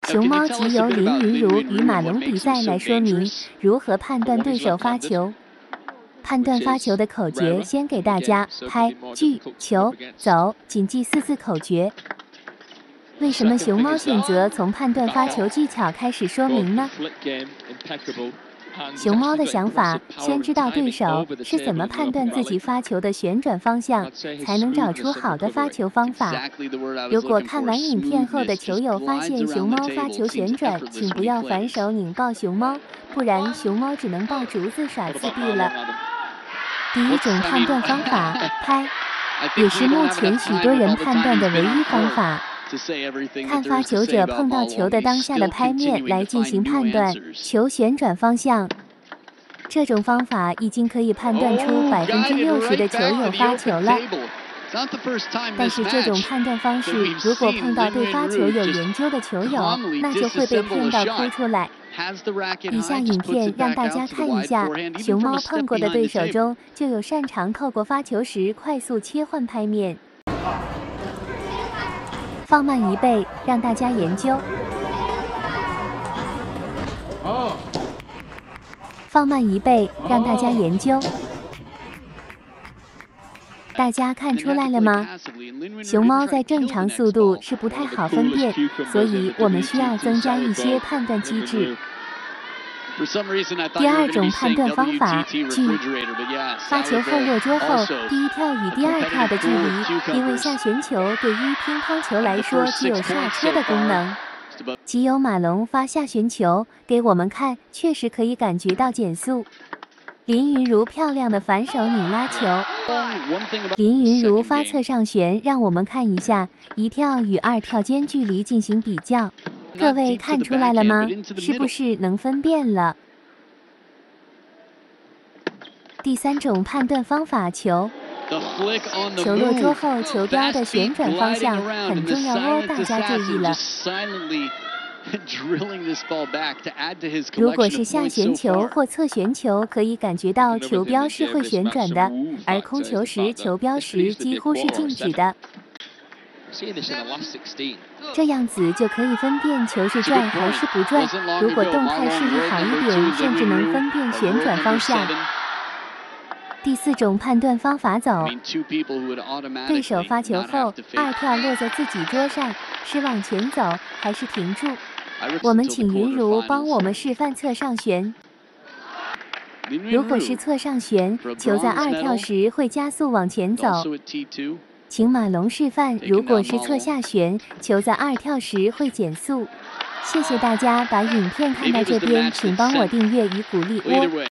熊猫即由林云如与马龙比赛来说明如何判断对手发球。判断发球的口诀先给大家：拍、聚、球、走，谨记4字口诀。为什么熊猫选择从判断发球技巧开始说明呢？熊猫的想法，先知道对手是怎么判断自己发球的旋转方向，才能找出好的发球方法。如果看完影片后的球友发现熊猫发球旋转，请不要反手拧爆熊猫，不然熊猫只能抱竹子耍自闭了。第一种判断方法，拍，也是目前许多人判断的唯一方法。看发球者碰到球的当下的拍面来进行判断球旋转方向。这种方法已经可以判断出60%的球友发球了。但是这种判断方式，如果碰到对发球有研究的球友，那就会被骗到哭出来。以下影片让大家看一下，熊猫碰过的对手中就有擅长透过发球时快速切换拍面。放慢1倍，让大家研究。放慢1倍，让大家研究。大家看出来了吗？熊猫在正常速度是不太好分辨，所以我们需要增加一些判断机制。第二种判断方法，距。发球后落桌后，第一跳与第二跳的距离，因为下旋球对于乒乓球来说具有刹车的功能。即由马龙发下旋球给我们看，确实可以感觉到减速。林云如漂亮的反手拧拉球。林云如发侧上旋，让我们看一下1跳与2跳间距离进行比较。各位看出来了吗？是不是能分辨了？第三种判断方法，球。球落桌后，球标的旋转方向很重要哦，大家注意了。如果是下旋球或侧旋球，可以感觉到球标是会旋转的，而空球时球标时几乎是静止的。这样子就可以分辨球是转还是不转。如果动态视力好一点，甚至能分辨旋转方向。第4种判断方法，走。对手发球后，2跳落在自己桌上，是往前走还是停住？我们请云如帮我们示范侧上旋。如果是侧上旋，球在2跳时会加速往前走。请马龙示范，如果是侧下旋，球在2跳时会减速。谢谢大家把影片看到这边，请帮我订阅与鼓励哦。